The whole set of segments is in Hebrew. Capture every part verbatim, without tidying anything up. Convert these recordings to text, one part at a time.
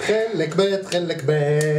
חלק ב', חלק ב',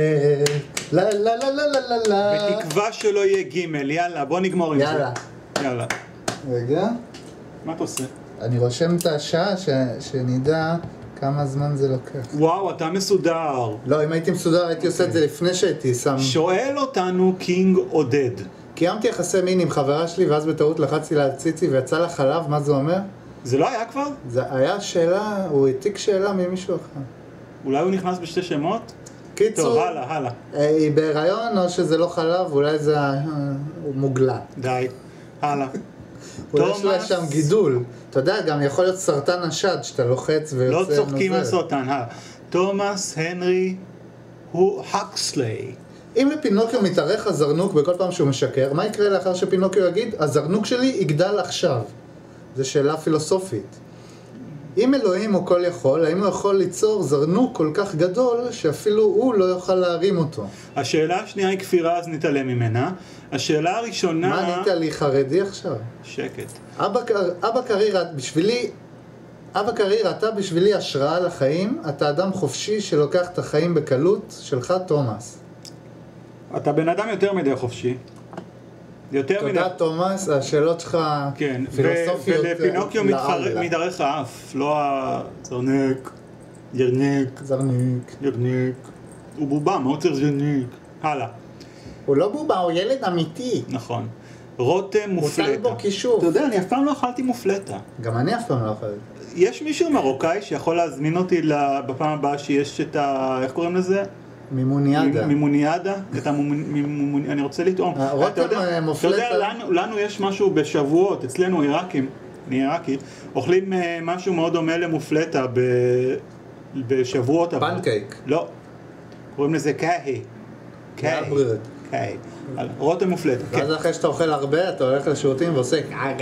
לה לה לה לה לה לה. בתקווה שלא יהיה ג', יאללה, בוא נגמור עם זה. יאללה. יאללה. רגע. מה אתה עושה? אני רושם את השעה ש... שנדע כמה זמן זה לוקח. וואו, אתה מסודר. לא, אם הייתי מסודר הייתי עושה את זה לפני שהייתי שם... שואל אותנו קינג עודד. קיימתי יחסי מין עם חברה שלי ואז בטעות לחצתי לה ציצי ויצא לה חלב, מה זה אומר? זה לא היה כבר? זה היה שאלה, הוא העתיק שאלה ממישהו אחר. אולי הוא נכנס בשתי שמות? קיצור, טוב, הלאה, הלאה. היא בהיריון או שזה לא חלב, אולי זה מוגלה. די, הלאה. אולי יש לה שם גידול. אתה יודע, גם יכול להיות סרטן השד שאתה לוחץ ויוצא לא נוזל. צוחקים על סרטן, הלאה. תומאס הנרי הוא הקסלי. אם לפינוקיו מתארך הזרנוק בכל פעם שהוא משקר, מה יקרה לאחר שפינוקיו יגיד, הזרנוק שלי יגדל עכשיו? זו שאלה פילוסופית. אם אלוהים הוא כל יכול, האם הוא יכול ליצור זרנוק כל כך גדול שאפילו הוא לא יוכל להרים אותו? השאלה השנייה היא כפירה, אז נתעלם ממנה. השאלה הראשונה... מה ענית לי חרדי עכשיו? שקט. אבא, אבא קריר, בשבילי, אבא קריר, אתה בשבילי השראה לחיים, אתה אדם חופשי שלוקח את החיים בקלות, שלך תומאס. אתה בן אדם יותר מדי חופשי. יותר מדי... תודה תומאס, השאלות שלך כן, פילוסופיות ולפינוקיו מתארך האף, לא הזרנק, ירנק, זרנוק. ירנק. הוא בובה, מה עוצר זרנק? הלאה. הוא לא בובה, הוא ילד אמיתי. נכון. רותם מופלטה. מוטל בו כישוף. אתה יודע, אני אף פעם לא אכלתי מופלטה. גם אני אף פעם לא אכלתי. יש מישהו מרוקאי שיכול להזמין אותי בפעם הבאה שיש את ה... איך קוראים לזה? מימוניאדה. מימוניאדה, את המימוניאדה, אני רוצה לטעום. רותם מופלטה. אתה יודע, לנו יש משהו בשבועות, אצלנו עיראקים, אני עיראקי, אוכלים משהו מאוד דומה למופלטה בשבועות. פנקייק. לא, קוראים לזה קהי. קהי. קהי. רותם מופלטה. ואז אחרי שאתה אוכל הרבה, אתה הולך לשירותים ועושה...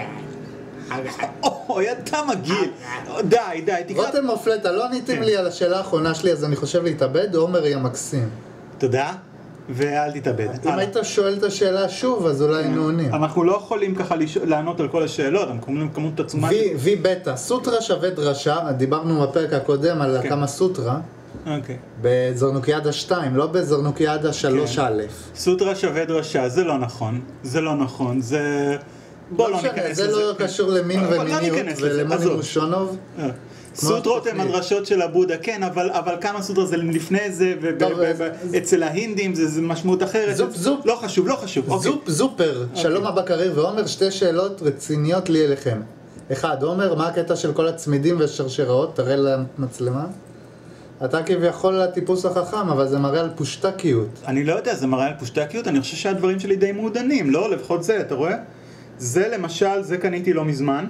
אוי, אתה מגעיל. די, די, תקרא. רותם מופלטה, לא עניתם לי על השאלה האחרונה שלי, אז אני חושב להתאבד, עומר היא המקסים. תודה, ואל תתאבד. אם היית שואל את השאלה שוב, אז אולי היינו עונים. אנחנו לא יכולים ככה לענות על כל השאלות, אנחנו קוראים כמות עצומה. וי בטא, סוטרה שווה דרשה, דיברנו בפרק הקודם על כמה סוטרה. אוקיי. בזרנוקיאדה שתיים, לא בזרנוקיאדה שלוש א'. סוטרה שווה דרשה, זה לא נכון. זה לא נכון, זה... בוא לא ניכנס לזה. זה לא קשור למין ומיניות ולמוני מושונוב. סוטרות הן הדרשות של הבודה, כן, אבל כמה סוטרה זה לפני זה, ואצל ההינדים זה משמעות אחרת. זופ זופ. לא חשוב, לא חשוב. זופ זופר, שלום אבא קריר ועומר, שתי שאלות רציניות לי אליכם. אחד, עומר, מה הקטע של כל הצמידים והשרשראות? תראה למצלמה. אתה כביכול הטיפוס החכם, אבל זה מראה על פושטקיות. אני לא יודע, זה מראה על פושטקיות, אני חושב שהדברים שלי די מעודנים, לא? לפחות זה, אתה רואה? זה למשל, זה קניתי לא מזמן.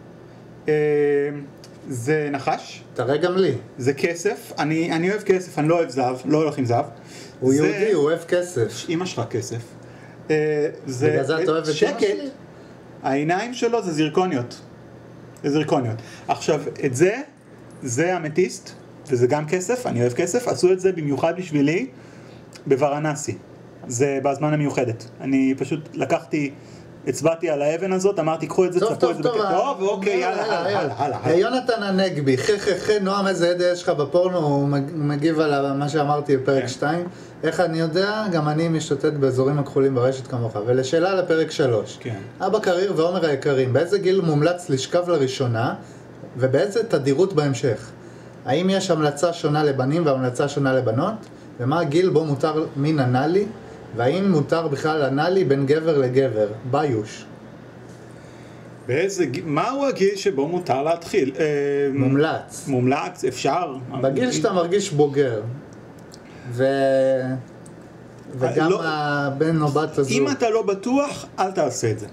זה נחש. תראה גם לי. זה כסף. אני, אני אוהב כסף, אני לא אוהב זהב, לא הולך עם זהב. הוא זה... יהודי, הוא אוהב כסף. אמא שלך כסף. זה... בגלל זה אתה אוהב את אמא שלי? העיניים שלו זה זירקוניות. זה זירקוניות. עכשיו, את זה, זה המטיסט, וזה גם כסף, אני אוהב כסף. עשו את זה במיוחד בשבילי בוורנסי. זה בזמן המיוחדת. אני פשוט לקחתי... הצבעתי על האבן הזאת, אמרתי, קחו את זה, צפו את זה בקטע. טוב, ואוקיי, יאללה, הלאה, הלאה. יונתן הנגבי, חי חי חי, נועם איזה עדה יש לך בפורנו, הוא מגיב על מה שאמרתי בפרק שתיים. איך אני יודע? גם אני משוטט באזורים הכחולים ברשת כמוך. ולשאלה לפרק שלוש. אבא קריר ועומר היקרים, באיזה גיל מומלץ לשכב לראשונה, ובאיזה תדירות בהמשך? האם יש המלצה שונה לבנים והמלצה שונה לבנות? ומה הגיל בו מותר מין אנלי? והאם מותר בכלל אנלי בין גבר לגבר? ביוש. באיזה גיל, מהו הגיל שבו מותר להתחיל? מומלץ. מומלץ, אפשר. בגיל שאתה מרגיש בוגר. ו... וגם לא, הבן או בת הזו. אם אתה לא בטוח, אל תעשה את זה.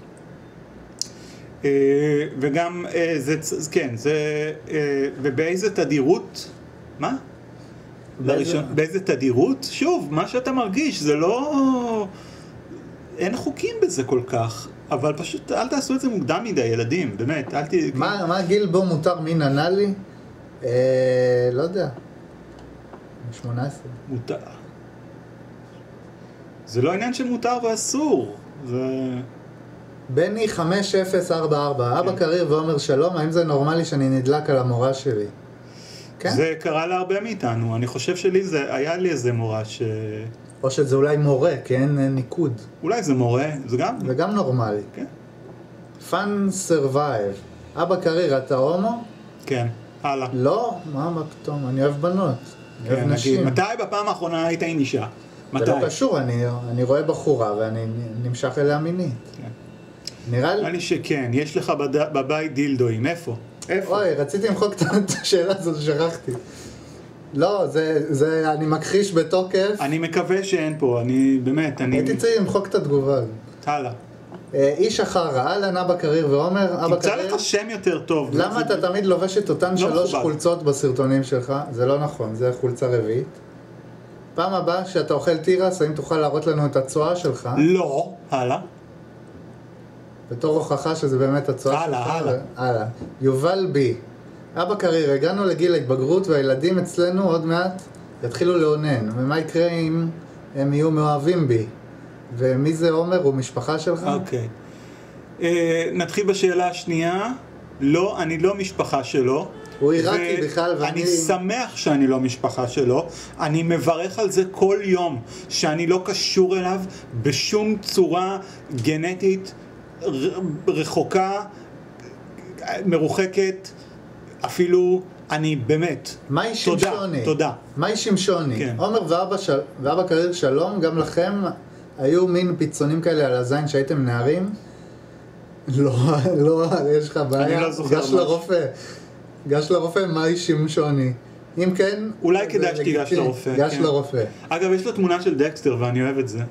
וגם, זה, כן, זה, ובאיזה תדירות, מה? באיזה... באיזה תדירות? שוב, מה שאתה מרגיש, זה לא... אין חוקים בזה כל כך, אבל פשוט אל תעשו את זה מוקדם מדי, ילדים, באמת, אל ת... מה, מה הגיל בו מותר מין אנלי? אה, לא יודע. שמונה עשרה. מותר. זה לא עניין של מותר ואסור, זה... בני חמש אפס ארבע ארבע, אבא קריר ועומר שלום, האם זה נורמלי שאני נדלק על המורה שלי? כן? זה קרה להרבה מאיתנו, אני חושב שלי זה, היה לי איזה מורה ש... או שזה אולי מורה, כי אין ניקוד. אולי זה מורה, זה גם... זה גם נורמלי. כן. Fun survive. אבא קריר, אתה הומו? כן, הלאה. לא? מה, מה פתאום? אני אוהב בנות. אני כן, אוהב נשים. נגיד, מתי בפעם האחרונה היית עם אישה? מתי? זה לא קשור, אני, אני רואה בחורה ואני נמשך אליה מינית. כן. נראה לי... נראה לי שכן, יש לך בד... בבית דילדואים, איפה? איפה? אוי, רציתי למחוק את השאלה הזאת ששכחתי. לא, זה, זה, אני מכחיש בתוקף. אני מקווה שאין פה, אני באמת, אני... הייתי צריך למחוק את התגובה. הלאה. איש אחר, אהלן אבא קריר ועומר, אבא תמצא קריר. לך שם יותר טוב. למה אתה תמיד לובש את אותן שלוש חולצות בסרטונים שלך? זה לא נכון, זה חולצה רביעית. פעם הבאה שאתה אוכל תירס, האם תוכל להראות לנו את הצועה שלך? לא, הלאה. בתור הוכחה שזה באמת הצועה שלך. הלאה, הלאה. הלאה. יובל בי. אבא קריר, הגענו לגיל ההתבגרות והילדים אצלנו עוד מעט יתחילו לעונן. ומה יקרה אם הם יהיו מאוהבים בי? ומי זה עומר? הוא משפחה שלך? אוקיי. אה, נתחיל בשאלה השנייה. לא, אני לא משפחה שלו. הוא עיראקי בכלל ואני... אני שמח שאני לא משפחה שלו. אני מברך על זה כל יום, שאני לא קשור אליו בשום צורה גנטית רחוקה, מרוחקת, אפילו, אני באמת. מאי שמשוני. תודה, תודה. מאי שמשוני. כן. עומר ואבא, של... ואבא קריר שלום, גם לכם היו מין פיצונים כאלה על הזין שהייתם נערים? לא, לא, יש לך בעיה. אני לא זוכר גש משהו. לרופא. גש לרופא, מאי שמשוני. אם כן... אולי כדאי שתיגש לרופא. גש כן. לרופא. אגב, יש לו תמונה של דקסטר ואני אוהב את זה.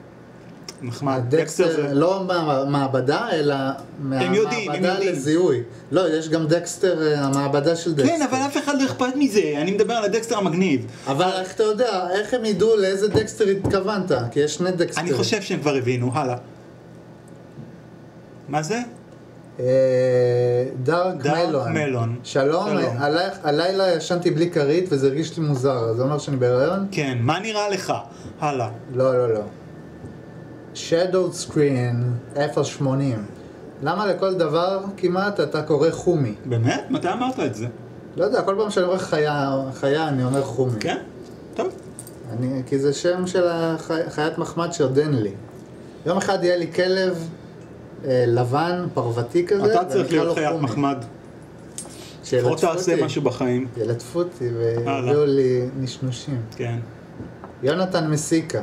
נחמד. דקסטר זה... לא מהמעבדה, אלא הם יודעים, הם מהמעבדה יודעים. לזיהוי. לא, יש גם דקסטר, המעבדה של דקסטר. כן, אבל אף אחד לא אכפת מזה. אני מדבר על הדקסטר המגניב. אבל איך אתה יודע, איך הם ידעו לאיזה דקסטר התכוונת? כי יש שני דקסטרים. אני חושב שהם כבר הבינו. הלאה. מה זה? דארק מלון. מלון. שלום, שלום. הלי- הלילה ישנתי בלי כרית וזה הרגיש לי מוזר, זה אומר שאני בהיריון? כן, מה נראה לך? הלאה. לא, לא, לא. Shadow Screen אפס שמונים. למה לכל דבר כמעט אתה קורא חומי? באמת? מתי אמרת את זה? לא יודע, כל פעם שאני רואה חיה, חיה אני אומר חומי. כן? טוב. אני, כי זה שם של החי, חיית מחמד שעודן לי. יום אחד יהיה לי כלב אה, לבן, פרוותי כזה, אתה צריך ואני אקרא לו להיות חיית חומי. מחמד. שילטפו לפחות תעשה אותי. משהו בחיים. ילטפו אותי הלאה. והביאו לי נשנושים. כן. יונתן מסיקה.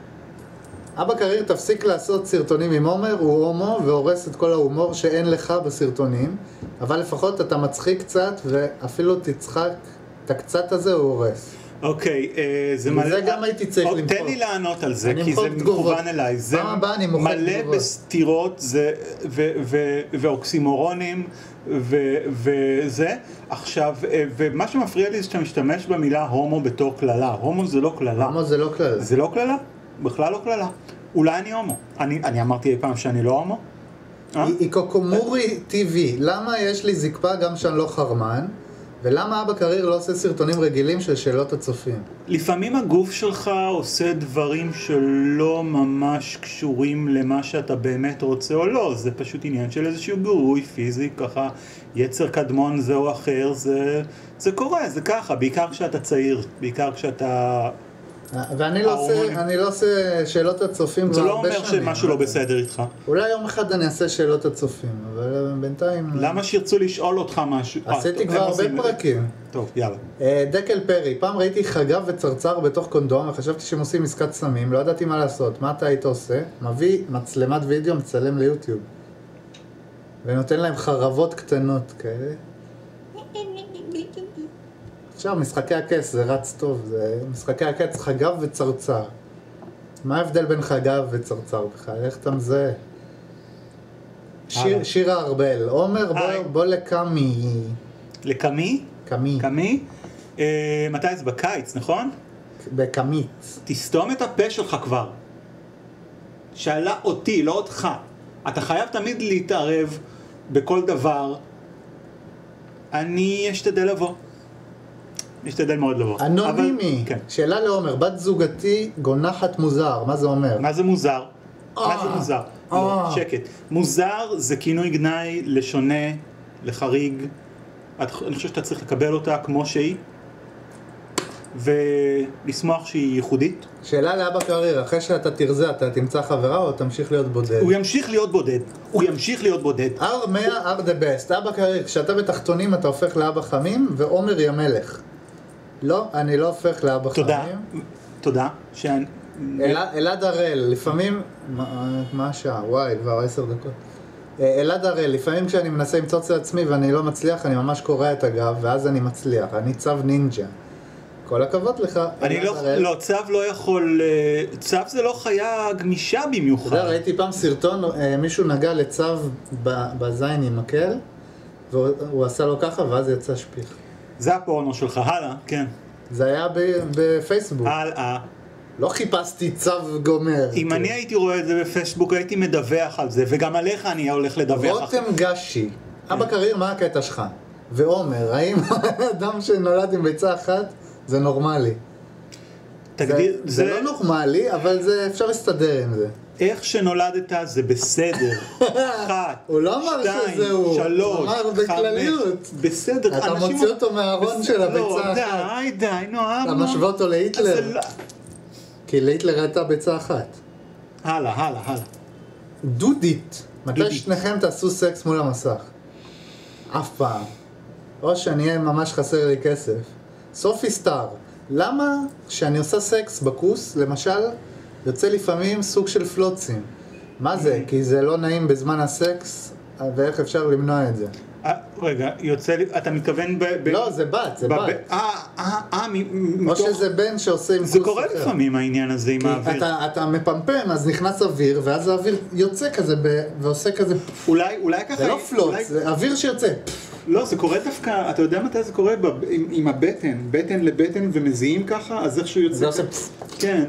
אבא קריר, תפסיק לעשות סרטונים עם עומר, הוא הומו והורס את כל ההומור שאין לך בסרטונים, אבל לפחות אתה מצחיק קצת ואפילו תצחק את הקצת הזה הוא הורס. אוקיי, אה, זה מלא... וזה גם הייתי צריך או, למחוק. תן לי לענות על זה, אני כי זה אמחוק תגובות. מכוון אליי. זה פעם הבאה אני מוחק מלא תגובות. בסתירות זה- ו- ו- ואוקסימורונים ו- וזה. עכשיו, אה, ומה שמפריע לי זה שאתה משתמש במילה הומו בתור כללה. הומו זה לא כללה. הומו זה לא כלל. זה לא כללה? בכלל לא כללה. אולי אני הומו. אני אני אמרתי אי פעם שאני לא הומו? אה? איקוקומורי טיווי, למה יש לי זקפה גם שאני לא חרמן? ולמה אבא קריר לא עושה סרטונים רגילים של שאלות הצופים? לפעמים הגוף שלך עושה דברים שלא ממש קשורים למה שאתה באמת רוצה או לא, זה פשוט עניין של איזשהו גירוי פיזי, ככה יצר קדמון זה או אחר, זה, זה קורה, זה ככה, בעיקר כשאתה צעיר, בעיקר כשאתה... ואני לא עושה, אני לא עושה שאלות הצופים זה כבר לא הרבה אומר שנים. שמשהו לא בסדר איתך. אולי יום אחד אני אעשה שאלות הצופים, אבל בינתיים... למה שירצו לשאול אותך משהו? אה, עשיתי טוב, כבר הם הרבה עושים את זה. פרקים. טוב, יאללה. אה, דקל פרי, פעם ראיתי חגב וצרצר בתוך קונדום וחשבתי שהם עושים עסקת סמים, לא ידעתי מה לעשות. מה אתה היית עושה? מביא מצלמת וידאו, מצלם ליוטיוב. ונותן להם חרבות קטנות כאלה. עכשיו, משחקי הכס זה רץ טוב, זה משחקי הכס חגב וצרצר. מה ההבדל בין חגב וצרצר בכלל? איך אתה מזהה? שיר, שירה ארבל, עומר בוא, היי. בוא לקמי. לקמי? קמי. קמי? אה, מתי זה? בקיץ, נכון? בקמית. תסתום את הפה שלך כבר. שאלה אותי, לא אותך. אתה חייב תמיד להתערב בכל דבר. אני אשתדל לבוא. אשתדל מאוד לבוא. אנונימי. אבל, כן. שאלה לעומר, בת זוגתי גונחת מוזר, מה זה אומר? מה זה מוזר? מה אה. זה מוזר? אה. לא, שקט. מוזר זה כינוי גנאי לשונה, לחריג, אני חושב שאתה צריך לקבל אותה כמו שהיא, ולשמוח שהיא ייחודית. שאלה לאבא קריר, אחרי שאתה תרזה, אתה תמצא חברה או תמשיך להיות בודד? הוא ימשיך להיות בודד, הוא ימשיך להיות בודד. R מאה, R the best. אבא קריר, כשאתה בתחתונים אתה הופך לאבא חמים, ועומר ימלך. לא, אני לא הופך לאבא תודה, חמים. תודה. שאני... אלעד הראל, לפעמים... מה השעה? וואי, כבר עשר דקות. אלעד הראל, לפעמים כשאני מנסה למצוץ לעצמי ואני לא מצליח, אני ממש קורע את הגב, ואז אני מצליח. אני צו נינג'ה. כל הכבוד לך. אני לא, לא, צו לא יכול, צו זה לא חיה גמישה במיוחד. אתה יודע, ראיתי פעם סרטון, מישהו נגע לצו בזין עם מקל, והוא עשה לו ככה ואז יצא שפיך. זה הפורנו שלך, הלאה, כן. זה היה בפייסבוק. הלאה. לא חיפשתי צו גומר. אם אני הייתי רואה את זה בפייסבוק, הייתי מדווח על זה, וגם עליך אני הולך לדווח. רותם גשי, אבא קריר, מה הקטע שלך? ועומר, האם אדם שנולד עם ביצה אחת, זה נורמלי? תגדיר, זה, זה... זה לא נורמלי, אבל זה, אפשר להסתדר עם זה. איך שנולדת זה בסדר. אחת, הוא לא אמר שזהו, שלוש, הוא אמר בכלליות. בסדר. אתה מוציא אותו מהארון של הביצה אחת. לא, די, די, נו, אתה משווה אותו להיטלר. כי להיטלר הייתה ביצה אחת. הלאה, הלאה, הלאה. דודית. מתי שניכם תעשו סקס מול המסך? אף פעם. או שאני אהיה ממש חסר לי כסף. סופי סטאר. למה כשאני עושה סקס בכוס, למשל, יוצא לפעמים סוג של פלוצים? מה זה? כי זה לא נעים בזמן הסקס, ואיך אפשר למנוע את זה? רגע, יוצא לי, אתה מתכוון ב... לא, זה בת, זה בת. אה, אה, אה, או שזה בן שעושה עם כוס. זה קורה לפעמים העניין הזה עם האוויר. אתה מפמפם, אז נכנס אוויר, ואז האוויר יוצא כזה ועושה כזה... אולי, אולי ככה... זה לא פלוץ, זה אוויר שיוצא. לא, זה קורה דווקא, אתה יודע מתי זה קורה? עם הבטן, בטן לבטן ומזיעים ככה, אז איכשהו יוצא... זה עושה... כן,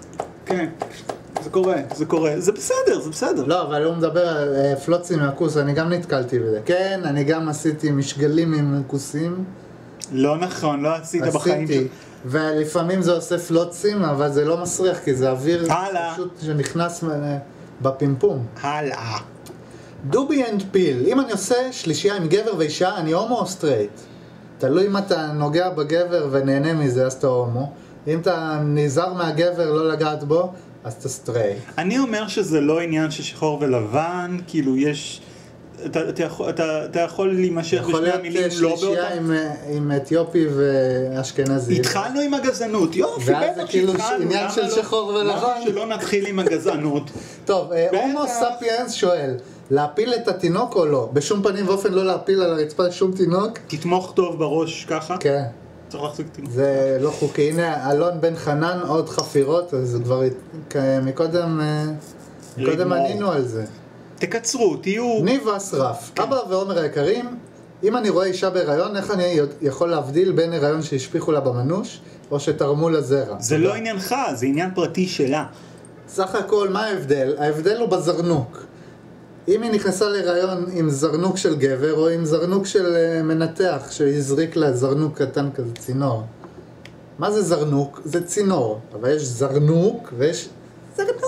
כן. זה קורה, זה קורה, זה בסדר, זה בסדר. לא, אבל הוא מדבר על פלוצים מהכוס, אני גם נתקלתי בזה. כן, אני גם עשיתי משגלים עם כוסים. לא נכון, לא עשית בחיים של... עשיתי, ולפעמים זה עושה פלוצים, אבל זה לא מסריח, כי זה אוויר פשוט שנכנס בפימפום. הלאה. דובי אנד פיל, אם אני עושה שלישייה עם גבר ואישה, אני הומו או סטרייט? תלוי אם אתה נוגע בגבר ונהנה מזה, אז אתה הומו. אם אתה נזהר מהגבר לא לגעת בו, אז אתה סטרייט. אני אומר שזה לא עניין של שחור ולבן, כאילו יש... אתה, אתה, יכול, אתה, אתה יכול להימשך בשני המילים לא באותה... יכול להיות שלישייה עם אתיופי ואשכנזי. התחלנו עם הגזענות, יופי, בטח שהתחלנו. ואז זה כאילו עניין של שחור ולבן. למה שלא נתחיל עם הגזענות? טוב, הומו ספיאנס שואל, להפיל את התינוק או לא? בשום פנים ואופן לא להפיל על הרצפה שום תינוק? תתמוך טוב בראש ככה? כן. צריך להחזיק תינוק. זה לא חוקי. הנה, אלון בן חנן, עוד חפירות, אז כבר מקודם, מקודם ענינו על זה. תקצרו, תהיו... ניב אסרף, אבא ועומר היקרים, אם אני רואה אישה בהיריון, איך אני יכול להבדיל בין הריון שהשפיחו לה במנוש, או שתרמו לזרע? זה לא עניינך, זה עניין פרטי שלה. סך הכל, מה ההבדל? ההבדל הוא בזרנוק. אם היא נכנסה להיריון עם זרנוק של גבר, או עם זרנוק של מנתח, שהזריק לה זרנוק קטן כזה, צינור. מה זה זרנוק? זה צינור. אבל יש זרנוק, ויש... זרנוק!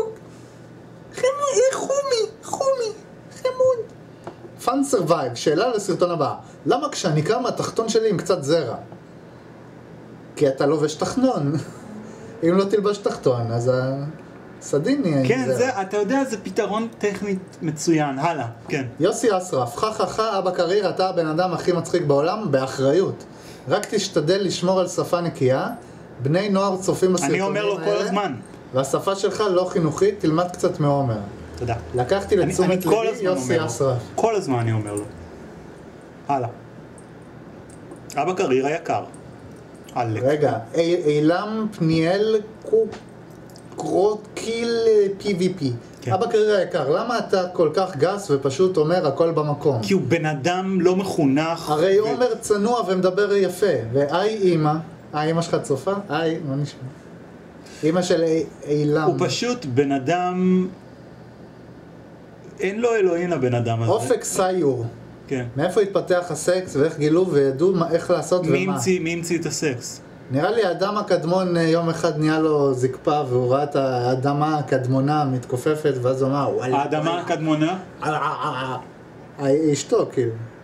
חמוד, חומי, חומי, חמוד. פאן סרווייב, שאלה לסרטון הבא. למה כשאני קם התחתון שלי עם קצת זרע? כי אתה לובש תחתון. אם לא תלבש תחתון, אז הסדין יהיה עם זרע. כן, זה, אתה יודע, זה פתרון טכנית מצוין. הלאה, כן. יוסי אסרף, חככה, אבא קריר, אתה הבן אדם הכי מצחיק בעולם, באחריות. רק תשתדל לשמור על שפה נקייה. בני נוער צופים בסרטונים האלה. אני אומר לו כל הזמן. והשפה שלך לא חינוכית, תלמד קצת מעומר. תודה. לקחתי לתשומת לבי יוסי אסרף. כל הזמן אני אומר לו. הלאה. אבא קריר היקר. רגע, אילם פניאל קרוטקיל פי וי פי. אבא קריר היקר, למה אתה כל כך גס ופשוט אומר הכל במקום? כי הוא בן אדם לא מחונך. הרי עומר צנוע ומדבר יפה. והי אימא, היי אימא שלך צופה? היי, מה נשמע? אמא של אילם. הוא פשוט בן אדם... אין לו אלוהים הבן אדם הזה. אופק סיור. כן. מאיפה התפתח הסקס ואיך גילו וידעו איך לעשות ומה? מי המציא את הסקס? נראה לי האדם הקדמון יום אחד נהיה לו זקפה והוא ראה את האדמה הקדמונה מתכופפת ואז הוא אמר וואלה. האדמה הקדמונה? אשתו כאילו.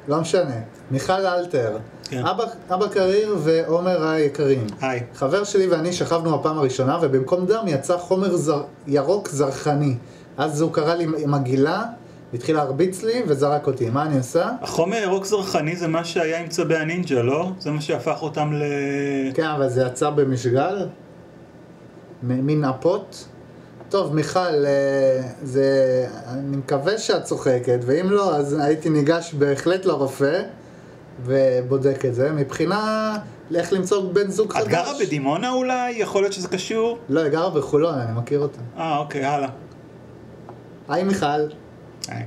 לא משנה. מיכל אלתר. כן. אבא, אבא קריר ועומר היקרים. היי. חבר שלי ואני שכבנו הפעם הראשונה, ובמקום דם יצא חומר זר, ירוק זרחני. אז הוא קרא לי מגילה, התחיל להרביץ לי וזרק אותי. מה אני עושה? החומר ירוק זרחני זה מה שהיה עם צבי הנינג'ה, לא? זה מה שהפך אותם ל... כן, אבל זה יצא במשגל? מין אפות? טוב, מיכל, זה... אני מקווה שאת צוחקת, ואם לא, אז הייתי ניגש בהחלט לרופא ובודק את זה. מבחינה, איך למצוא בן זוג חדש. את גרה בדימונה אולי? יכול להיות שזה קשור? לא, היא גרה בחולון, אני מכיר אותה. אה, אוקיי, הלאה. היי מיכל. היי.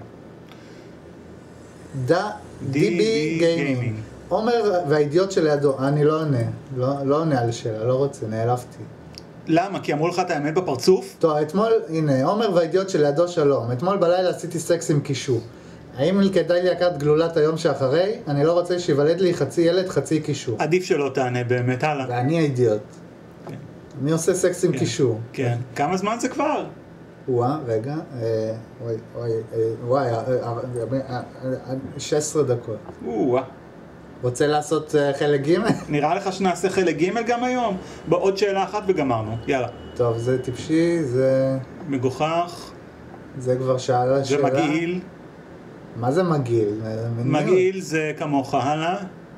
דה דיבי גיימינג. עומר והאידיוט שלידו, אני לא עונה, לא, לא עונה על שאלה, לא רוצה, נעלבתי. למה? כי אמרו לך את האמת בפרצוף? טוב, אתמול, הנה, עומר והאידיוט שלידו שלום. אתמול בלילה עשיתי סקס עם קישור. האם כדאי לי לקחת גלולת היום שאחרי? אני לא רוצה שיוולד לי חצי ילד, חצי קישור. עדיף שלא תענה באמת, הלאה. ואני האידיוט. כן. אני עושה סקס עם כן. קישור. כן. כמה זמן זה כבר? וואה, רגע, אה, וואי, וואי, אה, וואי, אה, אה, אה, אה, שש עשרה דקות. וואה. רוצה לעשות אה, חלק ג'? נראה לך שנעשה חלק ג' גם היום? בעוד שאלה אחת וגמרנו. יאללה. טוב, זה טיפשי, זה... מגוחך. זה כבר שאלה זה שאלה. מגעיל. מה זה מגעיל? מגעיל זה כמוך, הלאה.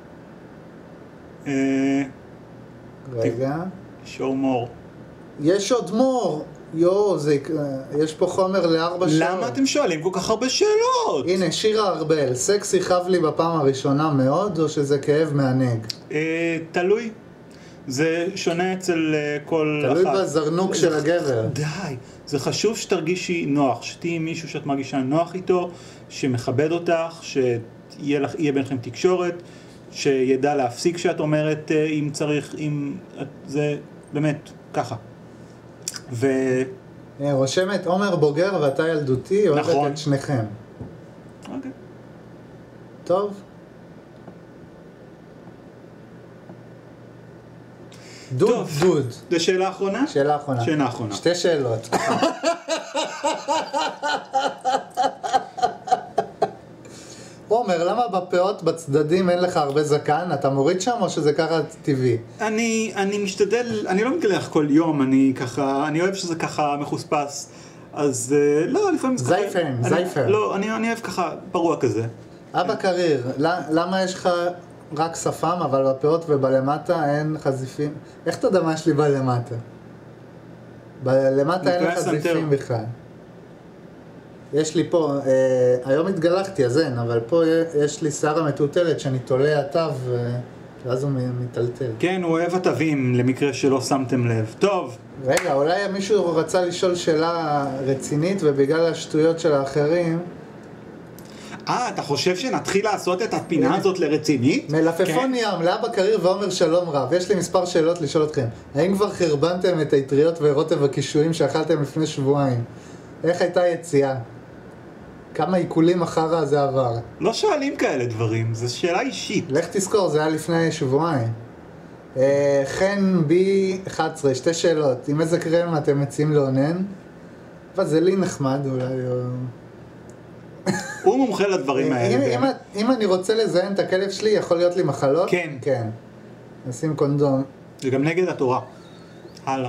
אה... רגע. show more. יש עוד מור! יואו, זה... יש פה חומר לארבע שעות. למה אתם שואלים כל כך הרבה שאלות? הנה, שירה ארבל, סקס יכאב לי בפעם הראשונה מאוד, או שזה כאב מענג? אה, תלוי. זה שונה אצל אה, כל אחת. תלוי בזרנוק של הגבר. די. זה חשוב שתרגישי נוח, שתהיי מישהו שאת מרגישה נוח איתו, שמכבד אותך, שיהיה לך, יהיה ביניכם תקשורת, שידע להפסיק שאת אומרת אה, אם צריך, אם... זה באמת, ככה. ו... רושמת, עומר בוגר ואתה ילדותי, אוהבת נכון. את שניכם. אוקיי. טוב. דוד, טוב. דוד. זו שאלה אחרונה? שאלה אחרונה. שאלה אחרונה. שתי שאלות. עומר, למה בפאות בצדדים אין לך הרבה זקן? אתה מוריד שם או שזה ככה טבעי? אני, אני משתדל, אני לא מתגלח כל יום, אני ככה, אני אוהב שזה ככה מחוספס, אז לא, לפעמים זה ככה... זייפר, אני, זייפר. לא, אני, אני אוהב ככה פרוע כזה. אבא קריר, למה יש לך רק שפם, אבל בפאות ובלמטה אין חזיפים? איך אתה יודע מה יש לי בלמטה? בלמטה אין לך חזיפים בכלל. יש לי פה, אה, היום התגלחתי אז אין, אבל פה יש לי שערה מטוטלת שאני תולה עטב ואז הוא מטלטל. כן, הוא אוהב עטבים למקרה שלא שמתם לב. טוב. רגע, אולי מישהו רצה לשאול שאלה רצינית ובגלל השטויות של האחרים... אה, אתה חושב שנתחיל לעשות את הפינה הזאת לרצינית? מלפפון ים, לאבא קריר ועומר שלום רב. יש לי מספר שאלות לשאול אתכם. האם כבר חרבנתם את היטריות ורוטב הקישואים שאכלתם לפני שבועיים? איך הייתה יציאה? כמה עיקולים אחרה זה עבר? לא שואלים כאלה דברים, זו שאלה אישית. לך תזכור, זה היה לפני שבועיים. אה, חן בי אחת עשרה, שתי שאלות. עם איזה קרם אתם מציעים לאונן? אבל זה לי נחמד אולי. הוא מומחה לדברים האלה. אם, אם, אם אני רוצה לזיין את הכלב שלי, יכול להיות לי מחלות? כן. כן. נשים קונדום. זה גם נגד התורה. הלאה.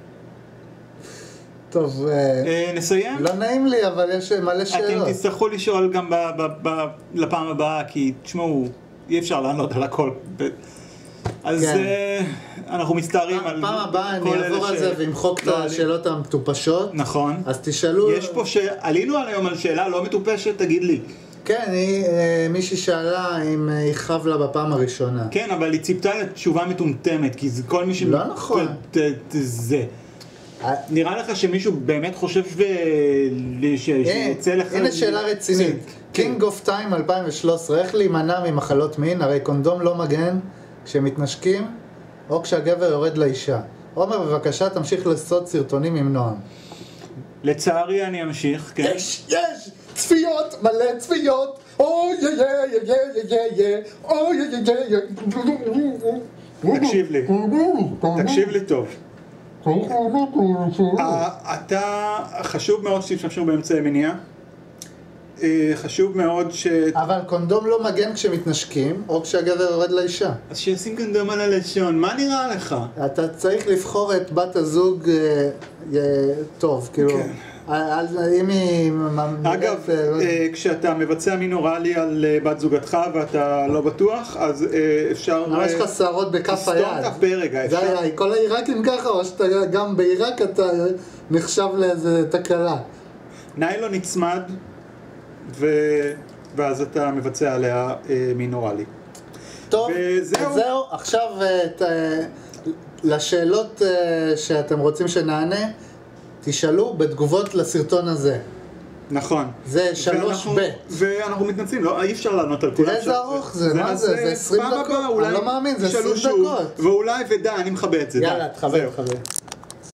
טוב, אה, נסיים? לא נעים לי, אבל יש מלא שאלות. אתם תצטרכו לשאול גם ב, ב, ב, לפעם הבאה, כי תשמעו, אי אפשר לענות על הכל. אז כן. אה, אנחנו מסתערים על פעם הבאה אני כל אעבור אלה על ש- זה ואמחוק את לא, השאלות המטופשות. נכון. אז תשאלו... יש פה ש... עלינו על היום על שאלה לא מטופשת, תגיד לי. כן, היא, אה, מישהי שאלה אם אה, יכאב לה בפעם הראשונה. כן, אבל היא ציפתה לתשובה מטומטמת, כי זה כל מי ש... לא נכון. ת- ת- זה. אה, נראה לך שמישהו באמת חושב ו... ש- שיצא לך... הנה שאלה רצינית. כן. King of Time אלפיים ושלוש עשרה, איך להימנע ממחלות מין? הרי קונדום לא מגן כשמתנשקים או כשהגבר יורד לאישה. עומר, בבקשה תמשיך לעשות סרטונים עם נועם. לצערי אני אמשיך, כן? יש, יש! צפיות, מלא צפיות! אוי יא יא יא יא יא יא אוי יא יא יא תקשיב לי, תקשיב לי טוב. אה, אתה, חשוב מאוד שתשתמשו באמצעי מניעה. חשוב מאוד ש... אבל קונדום לא מגן כשמתנשקים, או כשהגבר יורד לאישה. אז שישים קונדום על הלשון, מה נראה לך? אתה צריך לבחור את בת הזוג אה, אה, טוב, כאילו, כן. על, אם היא... אגב, אה, כשאתה מבצע מין אוראלי על אה, בת זוגתך ואתה לא בטוח, אז אה, אפשר... למה יש לך שערות בכף היד? תסתום את הפה רגע, אפשר... זה היה, כל העיראקים ככה, או שאתה גם בעיראק אתה נחשב לאיזה תקלה. ניילון נצמד, ו... ואז אתה מבצע עליה אה, מין אוראלי. טוב, וזהו. זהו, עכשיו את, לשאלות שאתם רוצים שנענה, תשאלו בתגובות לסרטון הזה. נכון. זה שלוש ב'. ואנחנו מתנצלים, לא, אי אפשר לענות על כולם. תראה איזה ארוך זה, מה זה? זה עשרים דקות? אני לא מאמין, זה עשרים דקות. ואולי ודע, אני מכבה את זה. יאללה, תכבה, תכבה.